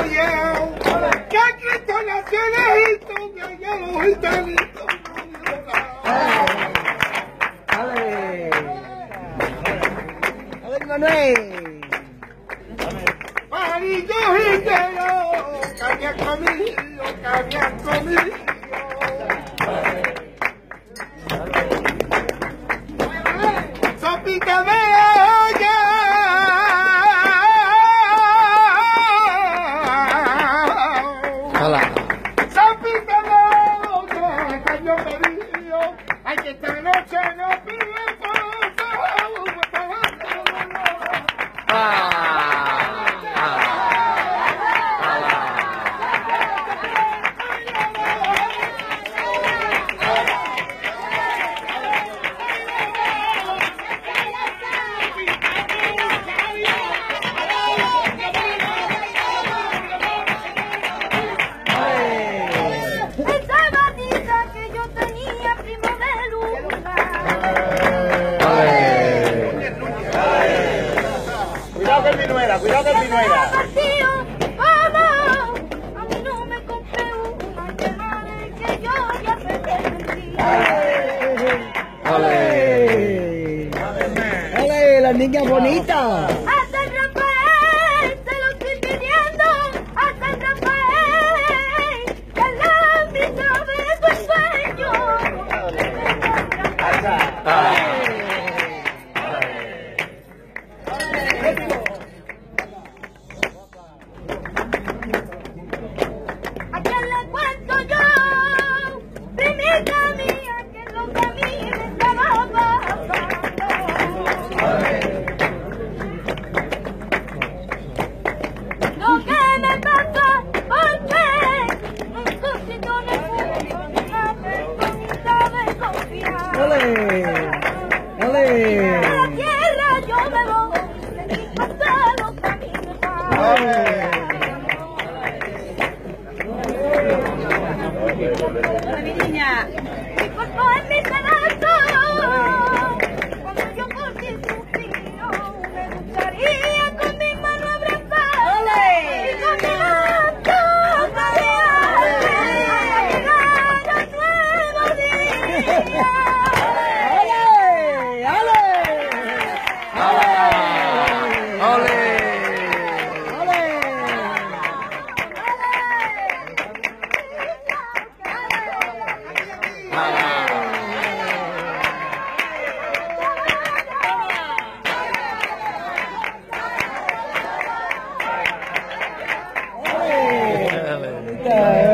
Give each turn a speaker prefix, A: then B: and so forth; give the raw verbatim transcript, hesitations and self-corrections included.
A: María, que Cristo nació en Egipto, que allá los gitanitos.
B: ¡Ale! ¡Ale, Manuel!
A: Parillo gitano, que había comido, que había comido. Sopita de olla.
B: Hola.
A: Sopita de olla, que yo pedí. Ay, que esta noche no pide
B: Ah.
A: Cuidado que es mi nuera, cuidado que es mi nuera.
C: A mí no me compré una que yo ya se
B: ¡Ale! ¡Ale, la niña bonita!
C: A San Rafael se lo estoy pidiendo, a San Rafael, que al ámbito de tu sueño. ¿A quién le cuento yo? Primita mía, que es lo que a mí me estaba pasando. Lo que me pasa, porque en tu sitio no puedo, una persona de confiar.
B: ¡Ale!